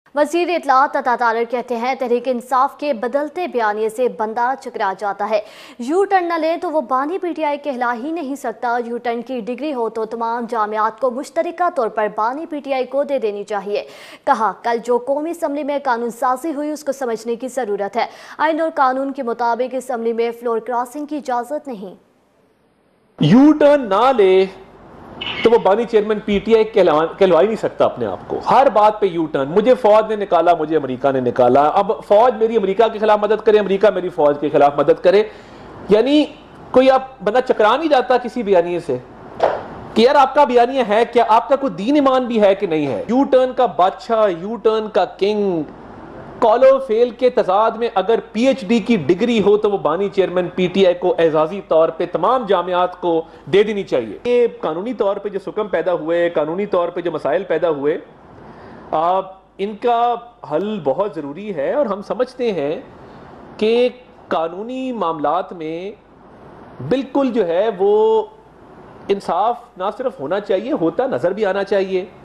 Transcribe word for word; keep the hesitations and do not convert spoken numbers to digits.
वज़ीर इत्तलात अता तारर कहते हैं, तहरीक इंसाफ के बदलते बयानिए से बंदा चकरा जाता है। यू टर्न न ले तो वो बानी पी टी आई कहला ही नहीं सकता। यू टर्न की डिग्री हो तो तमाम जामियात को मुश्तरका तौर पर बानी पी टी आई को दे देनी चाहिए। कहा, कल जो कौमी असम्बली में कानून साजी हुई उसको समझने की ज़रूरत है। आइन और कानून के मुताबिक असम्बली में फ्लोर क्रॉसिंग की इजाज़त नहीं। यू टर्न ना ले तो वो बानी चेयरमैन पीटीआई कहलवा ही नहीं सकता अपने आप को। हर बात पे यू टर्न, मुझे फौज ने निकाला, मुझे अमेरिका ने निकाला, अब फौज मेरी अमेरिका के खिलाफ मदद करे, अमेरिका मेरी फौज के खिलाफ मदद करे। यानी कोई आप बंदा चकरा नहीं जाता किसी बयानिए से कि यार आपका बयानिया है क्या, आपका कोई दीन ईमान भी है कि नहीं है। यू टर्न का बादशाह, यू टर्न का किंग, कॉलो फेल के तजाद में अगर पीएचडी की डिग्री हो तो वो बानी चेयरमैन पीटीआई को एजाजी तौर पे तमाम जामियात को दे देनी चाहिए। ये कानूनी तौर पे जो सुकम पैदा हुए, कानूनी तौर पे जो मसाइल पैदा हुए, आ, इनका हल बहुत ज़रूरी है। और हम समझते हैं कि कानूनी मामलात में बिल्कुल जो है वो इंसाफ ना सिर्फ होना चाहिए, होता नज़र भी आना चाहिए।